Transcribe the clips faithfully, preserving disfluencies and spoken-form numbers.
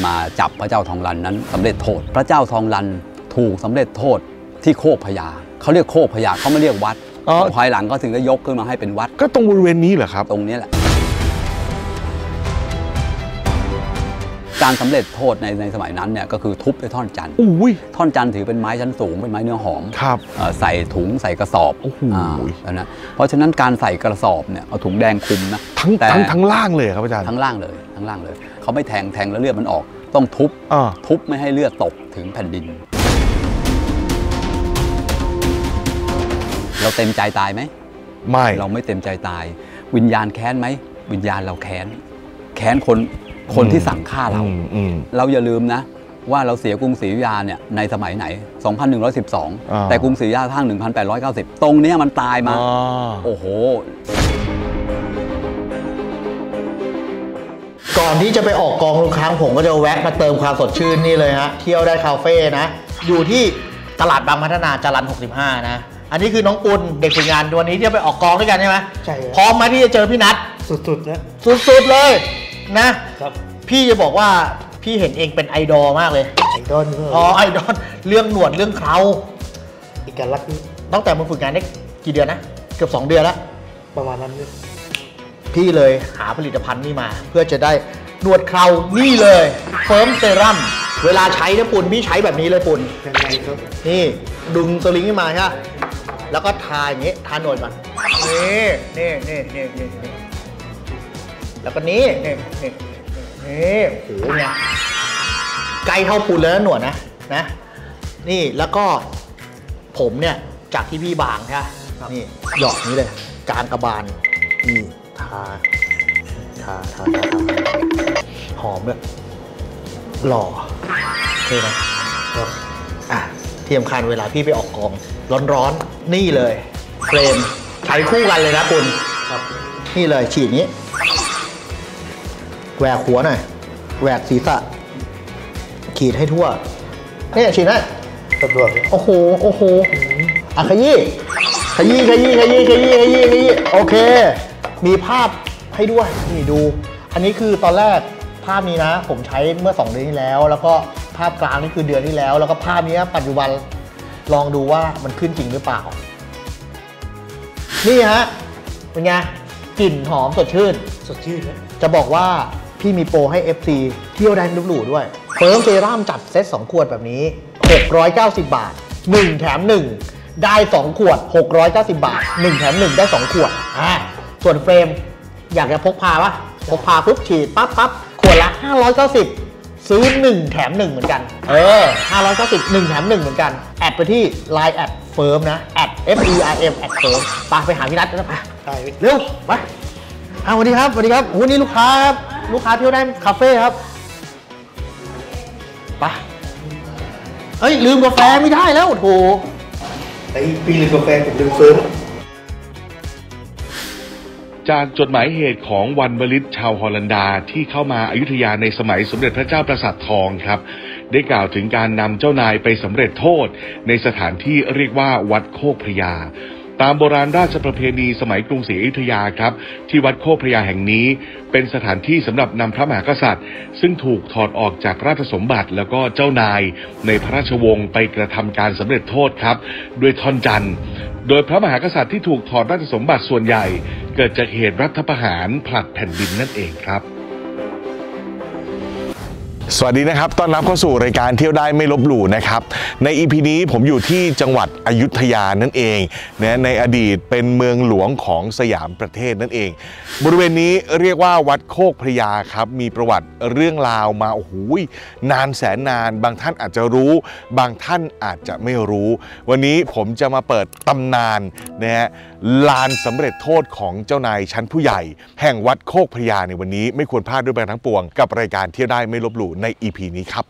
มาจับพระเจ้าทองลันนั้นสำเร็จโทษพระเจ้าทองลันถูกสำเร็จโทษที่โคกพญาเขาเรียกโคกพญาเขาไม่เรียกวัดภายหลังก็ถึงได้ยกขึ้นมาให้เป็นวัดก็ตรงบริเวณนี้เหรอครับตรงนี้แหละการสำเร็จโทษในในสมัยนั้นเนี่ยก็คือทุบด้วยท่อนจันทร์ท่อนจันทร์ถือเป็นไม้ชั้นสูงเป็นไม้เนื้อหอมใส่ถุงใส่กระสอบนะเพราะฉะนั้นการใส่กระสอบเนี่ยเอาถุงแดงคลุมนะทั้งทั้งทั้งล่างเลยครับอาจารย์ทั้งล่างเลยทั้งล่างเลยเขาไม่แทงแทงแล้วเลือดมันออกต้องทุบทุบไม่ให้เลือดตกถึงแผ่นดินเราเต็มใจตายไหมไม่เราไม่เต็มใจตายวิญญาณแค้นไหมวิญญาณเราแค้นแค้นคนคนที่สั่งฆ่าเราเราอย่าลืมนะว่าเราเสียกรุงศรีอยุธยาเนี่ยในสมัยไหนสองพันหนึ่งร้อยสิบสองแต่กรุงศรีอยุธยาสร้างหนึ่งพันแปดร้อยเก้าสิบตรงนี้มันตายมาโอ้โหก่อนที่จะไปออกกองทุกครั้งผมก็จะแวะมาเติมความสดชื่นนี่เลยฮะเที่ยวได้คาเฟ่นะอยู่ที่ตลาดบางพัฒนาจรัญหกสิบห้านะอันนี้คือน้องปุณเด็กฝึกงานวันนี้ที่จะไปออกกองด้วยกันใช่ไหมใช่พร้อมไหมที่จะเจอพี่นัทสุดๆนะสุดๆเลยนะครับพี่จะบอกว่าพี่เห็นเองเป็นไอดอลมากเลยไอดอลอ๋อไอดอลเรื่องหนวดเรื่องเคราอีกการรักตั้งแต่มาฝึกงานได้กี่เดือนนะเกือบสองเดือนแล้วประมาณนั้นพี่เลยหาผลิตภัณฑ์นี่มาเพื่อจะได้หนวดเครานี่เลยเฟิร์มเซรั่มเวลาใช้นะปุ่นพี่ใช้แบบนี้เลยปุ่นยังไงครับนี่ดึงสลิงขึ้นมาใช่ไหมแล้วก็ทาอย่างนี้ทาหนวดก่อนนี่นี่นี่นี่นี่แล้วก็นี้นี่นี่นี่โอ้โหเนี่ยไกลเท่าปุ่นเลยนะหนวดนะนะนี่แล้วก็ผมเนี่ยจากที่พี่บางใช่ไหมนี่หยอกนี้เลยกลางกระบาลนี่ทาทาทาทาหอมเลยหล่อโอเคไหมอ่ะเทียมคันเวลาพี่ไปออกกองร้อนๆนี่เลยเฟรมใช้คู่กันเลยนะคุณครับนี่เลยฉีดนี้แหวกหัวหน่อยแหวกศีรษะขีดให้ทั่วนี่ฉีดนะสะดวกโอ้โหโอ้โหอ่ะขยี้ขยี้ขยี้ขยี้ขยี้ขยี้ขยี้โอเคมีภาพให้ด้วยนี่ดูอันนี้คือตอนแรกภาพนี้นะผมใช้เมื่อสองเดือนที่แล้วแล้วก็ภาพกลางนี่คือเดือนที่แล้วแล้วก็ภาพนี้ปัจจุบันลองดูว่ามันขึ้นจริงหรือเปล่านี่ฮะเป็นไงกลิ่นหอมสดชื่นสดชื่นนะจะบอกว่าพี่มีโปรให้ เอฟ ซี เที่ยวได้หรูๆด้วยเฟิร์มเซรั่มจัดเซตสองขวดแบบนี้หกร้อยเก้าสิบบาทหนึ่งแถมหนึ่งได้สองขวดหกร้อยเก้าสิบบาทหนึ่งแถมหนึ่งได้สองขวดอ่าส่วนเฟรมอยากจะพกพาปะพกพาปุ๊บฉีดปั๊บปั๊บขวดละห้าร้อยเก้าสิบซื้อหนึ่งแถมหนึ่งเหมือนกันเออห้าร้อยเก้าสิบ หนึ่งแถมหนึ่งเหมือนกันแอดไปที่ ไลน์ แอดเฟิร์มนะแอด เอฟ อี อาร์ เอ็ม แอดเฟิร์มไปไปหาพี่นัทนะไปเร็วไปอ้าวสวัสดีครับสวัสดีครับวันนี้ลูกค้าครับลูกค้าเที่ยวได้คาเฟ่ครับไปเฮ้ยลืมกาแฟไม่ได้แล้วโถไอ้พี่ลืมกาแฟผมลืมเฟิร์มจากจดหมายเหตุของวันวลิตชาวฮอลันดาที่เข้ามาอยุธยาในสมัยสมเด็จพระเจ้าปราสาททองครับได้กล่าวถึงการนำเจ้านายไปสำเร็จโทษในสถานที่เรียกว่าวัดโคกพระยาตามโบราณราชประเพณีสมัยกรุงศรีอยุธยาครับที่วัดโคกพระยาแห่งนี้เป็นสถานที่สำหรับนำพระมหากษัตริย์ซึ่งถูกถอดออกจากราชสมบัติแล้วก็เจ้านายในพระราชวงศ์ไปกระทำการสำเร็จโทษครับด้วยท่อนจันทร์โดยพระมหากษัตริย์ที่ถูกถอดราชสมบัติส่วนใหญ่เกิดจากเหตุรัฐประหารผลัดแผ่นดินนั่นเองครับสวัสดีนะครับต้อนรับเข้าสู่รายการเที่ยวได้ไม่ลบหลู่นะครับใน อี พี นี้ผมอยู่ที่จังหวัดอยุธยานั่นเองนะในอดีตเป็นเมืองหลวงของสยามประเทศนั่นเองบริเวณนี้เรียกว่าวัดโคกพระยาครับมีประวัติเรื่องราวมาโอ้โหนานแสนนานบางท่านอาจจะรู้บางท่านอาจจะไม่รู้วันนี้ผมจะมาเปิดตำนานนะฮะลานสำเร็จโทษของเจ้านายชั้นผู้ใหญ่แห่งวัดโคกพระยาในวันนี้ไม่ควรพลาดด้วยประการทั้งปวงกับรายการเที่ยวได้ไม่ลบหลู่ใน อี พี นี้ครับ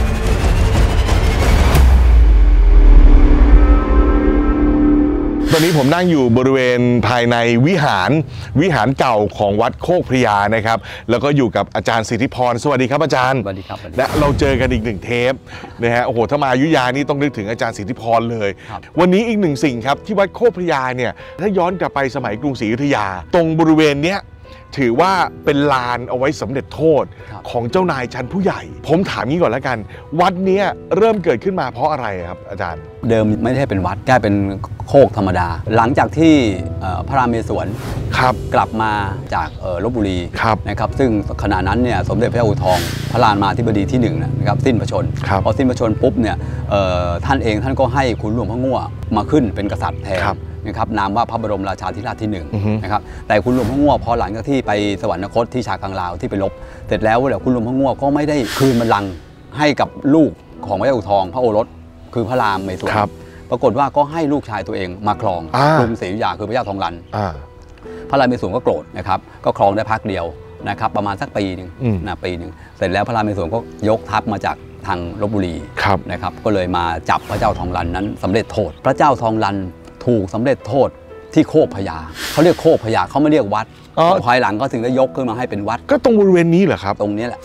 ตอนนี้ผมผมนั่งอยู่บริเวณภายในวิหารวิหารเก่าของวัดโคกพระยานะครับแล้วก็อยู่กับอาจารย์สิทธิพรสวัสดีครับอาจารย์สวัสดีครับและเราเจอกันอีกหนึ่งเทปนะฮะโอ้โหถ้ามาอยุธยานี่ต้องนึกถึงอาจารย์สิทธิพรเลยวันนี้อีกหนึ่งสิ่งครับที่วัดโคกพระยาเนี่ยถ้าย้อนกลับไปสมัยกรุงศรีอยุธยาตรงบริเวณเนี้ยถือว่าเป็นลานเอาไว้สำเร็จโทษของเจ้านายชั้นผู้ใหญ่ผมถามงี้ก่อนแล้วกันวัดนี้เริ่มเกิดขึ้นมาเพราะอะไรครับอาจารย์เดิมไม่ได้เป็นวัดแค่เป็นโคกธรรมดาหลังจากที่พระรามเมศวรกลับมาจากลพบุรีนะครับซึ่งขณะนั้นเนี่ยสมเด็จพระเจ้าอู่ทองพระรามาธิบดีที่หนึ่งนะครับสิ้นพระชนม์พอสิ้นพระชนม์ปุ๊บเนี่ยท่านเองท่านก็ให้ขุนหลวงพระงั่วมาขึ้นเป็นกษัตริย์แทนนะครับนามว่าพระบรมราชาธิราชที่หนึ่งนะครับแต่คุณหลวงพ่องั่วพอหลังจากที่ไปสวรรคตที่ชาคังลาวที่ไปลบเสร็จแล้วเดี๋ยวคุณหลวงพ่องั่วก็ไม่ได้คืนบัลลังก์ให้กับลูกของพระเจ้าอู่ทองพระโอรสคือพระรามเมศวรปรากฏว่าก็ให้ลูกชายตัวเองมาครองกรุงศรีอยุธยาคือพระเจ้าทองลันพระรามเมศวรก็โกรธนะครับก็ครองได้พักเดียวนะครับประมาณสักปีหนึ่งนะปีหนึ่งเสร็จแล้วพระรามเมศวรก็ยกทัพมาจากทางลพบุรีนะครับก็เลยมาจับพระเจ้าทองลันนั้นสำเร็จโทษพระเจ้าทองลันถูกสำเร็จโทษที่โคกพญาเขาเรียกโคกพญาเขาไม่เรียกวัดภายหลังก็ถึงได้ยกขึ้นมาให้เป็นวัดก็ตรงบริเวณนี้เหรอครับตรงนี้แหละ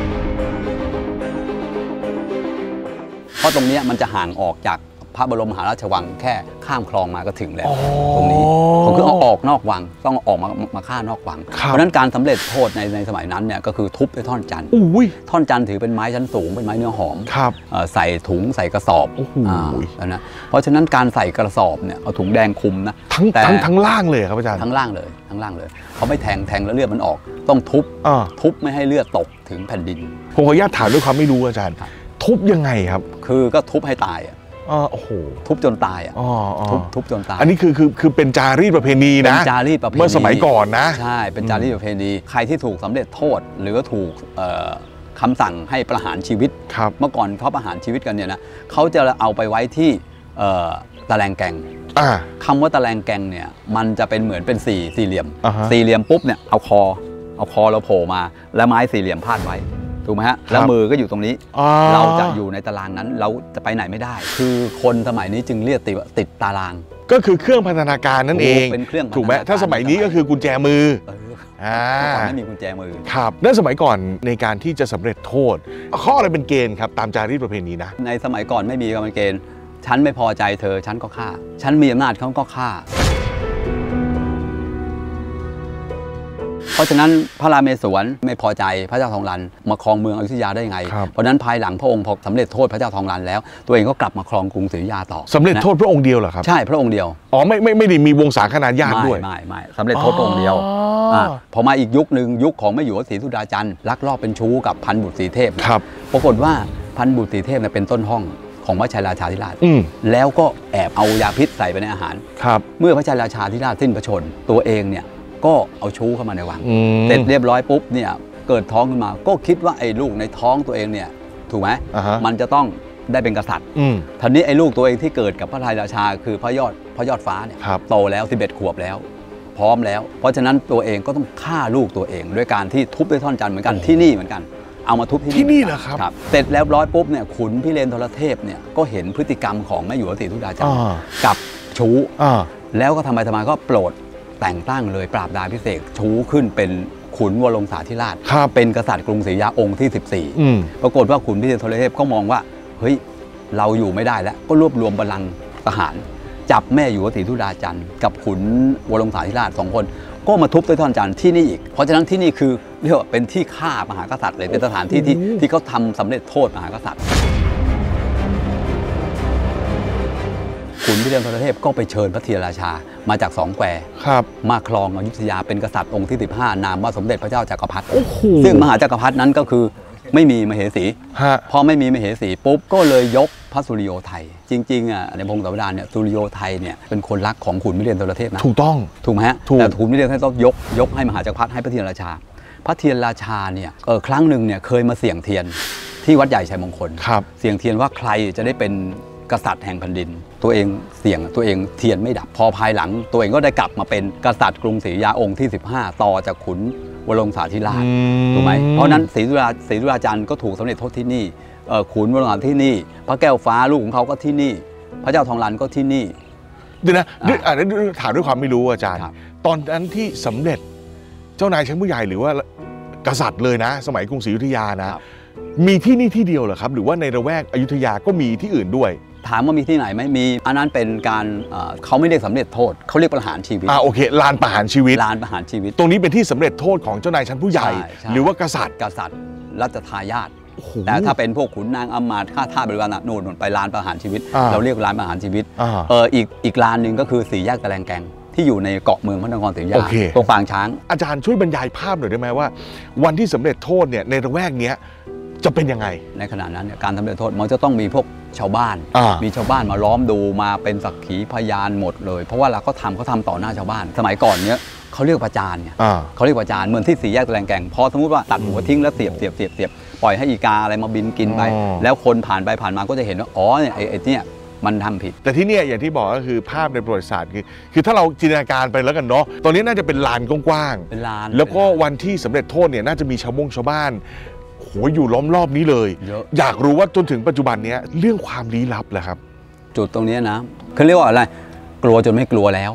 เพราะตรงนี้มันจะห่างออกจากพระบรมมหาราชวังแค่ข้ามคลองมาก็ถึงแล้วตรงนี้ผมคือเอาออกนอกวังต้องออกมามาฆ่านอกวังเพราะนั้นการสำเร็จโทษในในสมัยนั้นเนี่ยก็คือทุบด้วยท่อนจันทร์ท่อนจันทร์ถือเป็นไม้ชั้นสูงเป็นไม้เนื้อหอมใส่ถุงใส่กระสอบนะเพราะฉะนั้นการใส่กระสอบเนี่ยเอาถุงแดงคุมนะทั้งทั้งทั้งล่างเลยครับอาจารย์ทั้งล่างเลยทั้งล่างเลยเขาไม่แทงแทงแล้วเลือดมันออกต้องทุบทุบไม่ให้เลือดตกถึงแผ่นดินผมขออนุญาตถามด้วยความไม่รู้อาจารย์ทุบยังไงครับคือก็ทุบให้ตายอ๋อโอ้โหทุบจนตายอ่ะทุบทุบจนตายอันนี้คือคือคือเป็นจารีตประเพณีนะเป็นจารีตประเพณีเมื่อสมัยก่อนนะใช่เป็นจารีตประเพณีใครที่ถูกสำเร็จโทษหรือถูกคำสั่งให้ประหารชีวิตเมื่อก่อนเขาประหารชีวิตกันเนี่ยนะเขาจะเอาไปไว้ที่ตะแลงแกงคำว่าตะแลงแกงเนี่ยมันจะเป็นเหมือนเป็นสี่สี่เหลี่ยมสี่เหลี่ยมปุ๊บเนี่ยเอาคอเอาคอเราโผล่มาแล้วไม้สี่เหลี่ยมพาดไว้ถูกไหมฮะแล้วมือก็อยู่ตรงนี้เราจะอยู่ในตารางนั้นเราจะไปไหนไม่ได้คือคนสมัยนี้จึงเรียกติดติดตารางก็คือเครื่องพันธนาการนั่นเองเป็นเครื่องถูกไหมถ้าสมัยนี้ก็คือกุญแจมืออ่าไม่มีกุญแจมือครับนั่นสมัยก่อนในการที่จะสำเร็จโทษข้ออะไรเป็นเกณฑ์ครับตามจารีตประเพณีนะในสมัยก่อนไม่มีกฎเกณฑ์ฉันไม่พอใจเธอฉันก็ฆ่าฉันมีอำนาจเขาก็ฆ่าเพราะฉะนั้นพระรามเมศวรไม่พอใจพระเจ้าทองลันมาครองเมืองอยุธยาได้ไงเพราะนั้นภายหลังพระองค์พอสำเร็จโทษพระเจ้าทองลันแล้วตัวเองก็กลับมาครองกรุงศรีอยุธยาต่อสำเร็จโทษพระองค์เดียวเหรอครับใช่พระองค์เดียวอ๋อไม่ไม่ไม่ได้มีวงศาคณาญาติด้วยไม่ไม่สำเร็จโทษพระองค์เดียวพอมาอีกยุคหนึ่งยุคของแม่หยวดศรีสุดาจันทร์ลักลอบเป็นชู้กับพันบุตรศรีเทพปรากฏว่าพันบุตรศรีเทพเป็นต้นห้องของพระชัยราชาธิราชแล้วก็แอบเอายาพิษใส่ไปในอาหารเมื่อพระชัยราชาธิราชสิ้นพระชนม์ตัวเองเนี่ยก็เอาชู้เข้ามาในวังเสร็จเรียบร้อยปุ๊บเนี่ยเกิดท้องขึ้นมาก็คิดว่าไอ้ลูกในท้องตัวเองเนี่ยถูกไหม uh-huh. มันจะต้องได้เป็นกษัตริย์ทีนี้ไอ้ลูกตัวเองที่เกิดกับพระทัยราชาคือพระยอดพระยอดฟ้าเนี่ยโตแล้วสิบเอ็ดขวบแล้วพร้อมแล้วเพราะฉะนั้นตัวเองก็ต้องฆ่าลูกตัวเองด้วยการที่ทุบด้วยท่อนจันทร์เหมือนกันที่นี่เหมือนกันเอามาทุบที่ที่นี่เหรอครับเสร็จแล้วร้อยปุ๊บเนี่ยขุนพิเรนทรเทพเนี่ยก็เห็นพฤติกรรมของแม่หยวดศรีสุดาจันทร์กับชู้แล้วก็ทำไมทำไมก็โปรดแต่งตั้งเลยปราบดาพิเศษชู้ขึ้นเป็นขุนวรวงศาธิราชเป็นกษัตริย์กรุงศรีอยุธยาองค์ที่สิบสี่ปรากฏว่าขุนพิเรนทรเทพก็มองว่าเฮ้ยเราอยู่ไม่ได้แล้วก็รวบรวมบัลลังก์ทหารจับแม่หยวดศรีสุดาจันทร์กับขุนวรวงศาธิราชสองคนก็มาทุบด้วยท่อนจันทร์ที่นี่อีกเพราะฉะนั้นที่นี่คือเรียกว่าเป็นที่ฆ่ามหากษัตริย์เลยเป็นสถานที่ที่ที่เขาทำสำเร็จโทษมหากษัตริย์ขุนพิเรนทรเทพก็ไปเชิญพระเทียราชามาจากสองแควมาครองอยุธยาเป็นกษัตริย์องค์ที่สิบห้านามว่าสมเด็จพระเจ้าจักรพรรดิซึ่งมหาจักรพรรดินั้นก็คือไม่มีมเหสีพอไม่มีมเหสีปุ๊บก็เลยยกพระสุริโยไทยจริงๆอ่ะในพงศาวดารเนี่ยสุริโยไทยเนี่ยเป็นคนรักของขุนพิเรนทรเทพนะถูกต้องถูกไหมฮะแต่ขุนพิเรนทรเทพต้องยกยกให้มหาจักรพรรดิให้พระเทียราชาพระเทียราชาเนี่ยเออครั้งหนึ่งเนี่ยเคยมาเสี่ยงเทียนที่วัดใหญ่ชัยมงคลเสี่ยงเทียนว่าใครจะได้เป็นกษัตริย์แห่งแผ่นดินตัวเองเสี่ยงตัวเองเทียนไม่ดับพอภายหลังตัวเองก็ได้กลับมาเป็นกษัตริย์กรุงศรีอยุธยาองค์ที่สิบห้าต่อจากขุนวรวงศาธิราชถูกไหมเพราะนั้นศรีสุดาศรีสุดาจันทร์ก็ถูกสำเร็จโทษที่นี่ขุนวรวงศาที่นี่พระแก้วฟ้าลูกของเขาก็ที่นี่พระเจ้าทองลันก็ที่นี่เดี๋ยวนะอ่าถามด้วยความไม่รู้อาจารย์ตอนนั้นที่สำเร็จเจ้านายชั้นผู้ใหญ่หรือว่ากษัตริย์เลยนะสมัยกรุงศรีอยุธยานะมีที่นี่ที่เดียวเหรอครับหรือว่าในละแวกอยุธยาก็มีที่อื่นด้วยถามว่ามีที่ไหนไหมมีอันนั้นเป็นการเขาไม่เรียกสำเร็จโทษเขาเรียกประหารชีวิตอ่าโอเคลานประหารชีวิตลานประหารชีวิตตรงนี้เป็นที่สำเร็จโทษของเจ้านายชั้นผู้ใหญ่หรือว่ากษัตริย์กษัตริย์รัชทายาทแต่ถ้าเป็นพวกขุนนางอำมาตย์ข้าทาสบริวารโน่นไปลานประหารชีวิตเราเรียกลานประหารชีวิตเอออีกอีกลานหนึ่งก็คือสี่แยกตะแลงแกงที่อยู่ในเกาะเมืองพระนครศรีอยุธยาตรงฟางช้างอาจารย์ช่วยบรรยายภาพหน่อยได้ไหมว่าวันที่สำเร็จโทษเนี่ยในระแวกเนี้ยจะเป็นยังไงในขณะนั้นเนี่ยการสำเร็จโทษมันจะต้องมีพวกชาวบ้านมีชาวบ้านมาล้อมดูมาเป็นสักขีพยานหมดเลยเพราะว่าเราก็ทำเขาทำต่อหน้าชาวบ้านสมัยก่อนเนี้ยเขาเรียกประจานเนี่ยเขาเรียกประจานเหมือนที่สี่แยกตะแลงแกงพอสมมติว่าตัดหัวทิ้งแล้วเสียบเสียบเสียบเสียบปล่อยให้อีกาอะไรมาบินกินไปแล้วคนผ่านไปผ่านมาก็จะเห็นว่าอ๋อเนี่ยไอ้เนี่ยมันทำผิดแต่ที่เนี่ยอย่างที่บอกก็คือภาพในประวัติศาสตร์คือคือถ้าเราจินตนาการไปแล้วกันเนาะตอนนี้น่าจะเป็นลานกว้างๆเป็นลานแล้วก็วันที่สำเร็จโทษเนี่ยน่าจะมีชาวบงชาวบ้านโหอยู่ล้อมรอบนี้เลยอยากรู้ว่าจนถึงปัจจุบันนี้เรื่องความลี้ลับแหละครับจุดตรงนี้นะเขาเรียกว่าอะไรกลัวจนไม่กลัวแล้ว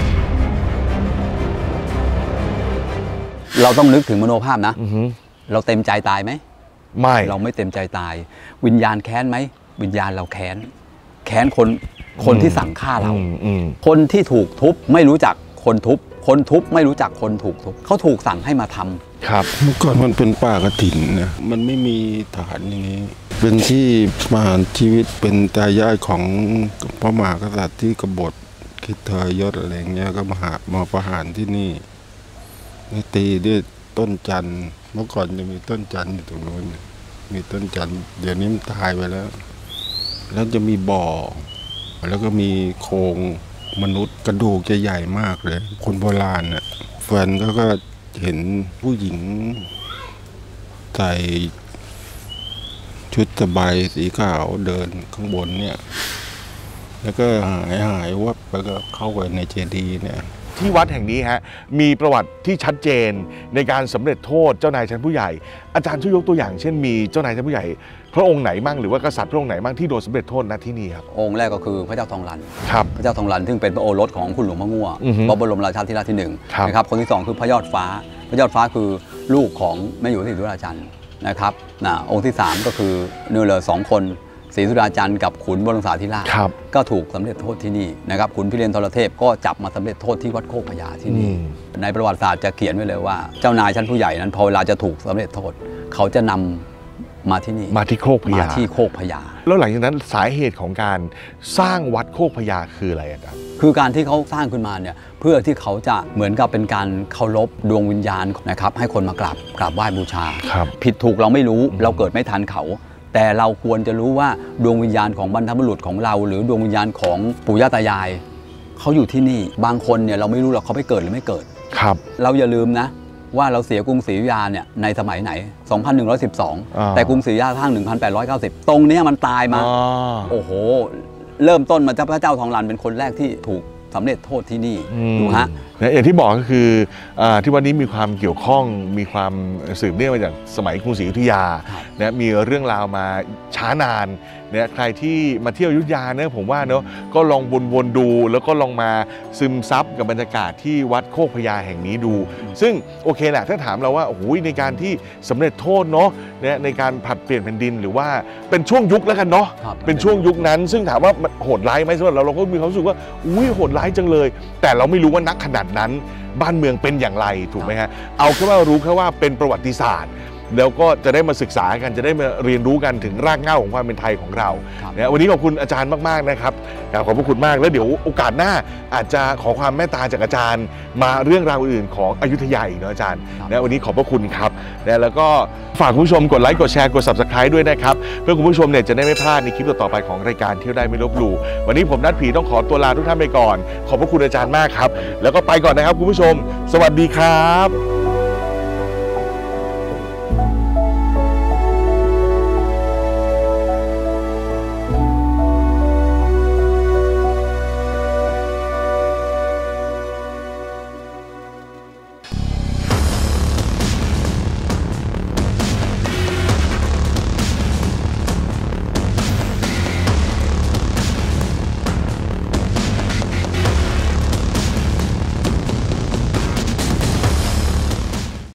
เราต้องนึกถึงมโนภาพนะเราเต็มใจตายไหมไม่เราไม่เต็มใจตายวิญญาณแค้นไหมวิญญาณเราแค้นแค้นคนคนที่สั่งฆ่าเราคนที่ถูกทุบไม่รู้จักคนทุบคนทุบไม่รู้จักคนถูกทุบเขาถูกสั่งให้มาทำครับเมื่อก่อนมันเป็นป่ากระถิ่นนะมันไม่มีฐานอย่างนี้เป็นที่ประหารชีวิตเป็นตายายของพระมหากษัตริย์ที่กบฏคิดทรยศอะไรเงี้ยก็มาหามาประหารที่นี่ตีด้วยต้นจันทร์เมื่อก่อนจะมีต้นจันทร์อยู่ตรงนู้นมีต้นจันทร์เดี๋ยวนี้มันตายไปแล้วแล้วจะมีบ่อแล้วก็มีโครงมนุษย์กระดูกจะใหญ่มากเลยคนโบราณน่ะแฟนก็ก็เห็นผู้หญิงใส่ชุดสบายสีขาวเดินข้างบนเนี่ยแล้วก็หายหายวับแล้วก็เข้าไปในเจดีย์เนี่ยที่วัดแห่งนี้ฮะมีประวัติที่ชัดเจนในการสำเร็จโทษเจ้านายชั้นผู้ใหญ่อาจารย์ช่วยยกตัวอย่างเช่นมีเจ้านายชั้นผู้ใหญ่พระองค์ไหนบ้างหรือว่ากษัตริย์พระองค์ไหนบ้างที่โดนสำเร็จโทษณที่นี่ครับองค์แรกก็คือพระเจ้าทองหลันครับพระเจ้าทองหลันซึ่งเป็นพระโอรสของคุณหลวงพ่องั่วพระบรมราชาธิราชที่หนึ่งนะครับคนที่สองคือพระยอดฟ้าพระยอดฟ้าคือลูกของแม่หยวศรีสุดาจันทร์นะครับนะองค์ที่สามก็คือเนื้อเหลือสองคนศรีสุดาจันทร์กับขุนบรมสาธิราชก็ถูกสำเร็จโทษที่นี่นะครับขุนพิเรนทรเทพก็จับมาสำเร็จโทษที่วัดโคกพญาที่นี่ในประวัติศาสตร์จะเขียนไว้เลยว่าเจ้านายชั้นผู้ใหญ่นั้นพอเวลาจะถูกสำเร็จโทษเขาจะนำมาที่นี่มาที่โคกพญาที่โคกพญาแล้วหลังจากนั้นสาเหตุของการสร้างวัดโคกพญาคืออะไรอาจารย์คือการที่เขาสร้างขึ้นมาเนี่ยเพื่อที่เขาจะเหมือนกับเป็นการเคารพดวงวิญญาณนะครับให้คนมากราบกราบไหว้บูชาผิดถูกเราไม่รู้เราเกิดไม่ทันเขาแต่เราควรจะรู้ว่าดวงวิญญาณของบรรพบุรุษของเราหรือดวงวิญญาณของปู่ย่าตายายเขาอยู่ที่นี่บางคนเนี่ยเราไม่รู้หรอกเขาไปเกิดหรือไม่เกิดครับเราอย่าลืมนะว่าเราเสียกรุงศรีอยุธยาเนี่ยในสมัยไหนสองพันหนึ่งร้อยสิบสองแต่กรุงศรีอยุธยาสร้างหนึ่งพันแปดร้อยเก้าสิบตรงนี้มันตายมาโอ้โหเริ่มต้นมาจากพระเจ้าทองหลันเป็นคนแรกที่ถูกสำเร็จโทษที่นี่ดูฮะอย่างที่บอกก็คือที่วันนี้มีความเกี่ยวข้องมีความสืบเนื่องมาจากสมัยกรุงศรีอยุธยานะมีเรื่องราวมาช้านานเนี่ยใครที่มาเที่ยวอยุธยาเนี่ยผมว่าเนาะก็ลองวนๆดูแล้วก็ลองมาซึมซับกับบรรยากาศที่วัดโคกพญาแห่งนี้ดูซึ่งโอเคแหละถ้าถามเราว่าโอ้โหในการที่สำเร็จโทษเนาะเนี่ยในการผลัดเปลี่ยนแผ่นดินหรือว่าเป็นช่วงยุคแล้วกันเนาะเป็นช่วงยุคนั้นซึ่งถามว่าโหดร้ายไหมสำหรับเราเราก็มีความรู้สึกว่าอุ้ยโหดร้ายจังเลยแต่เราไม่รู้ว่านักขนาดนั้นบ้านเมืองเป็นอย่างไรถูกไหมฮะเอาแค่ว่ารู้แค่ว่าเป็นประวัติศาสตร์แล้วก็จะได้มาศึกษากันจะได้มาเรียนรู้กันถึงรากเหง้าของความเป็นไทยของเราเนี่ยวันนี้ขอบคุณอาจารย์มากๆนะครับขอบพระคุณมากแล้วเดี๋ยวโอกาสหน้าอาจจะขอความเมตตาจากอาจารย์มาเรื่องราวอื่นของอยุธยาอีกเนาะอาจารย์นะวันนี้ขอบพระคุณครับแล้วก็ฝากคุณผู้ชมกดไลค์กดแชร์กด ซับสไครบ์ ด้วยนะครับเพื่อคุณผู้ชมเนี่ยจะได้ไม่พลาดในคลิปต่อๆไปของรายการเที่ยวได้ไม่ลบหลู่วันนี้ผมนัทผีต้องขอตัวลาทุกท่านไปก่อนขอบพระคุณอาจารย์มากครับแล้วก็ไปก่อนนะครับคุณผู้ชมสวัสดีครับ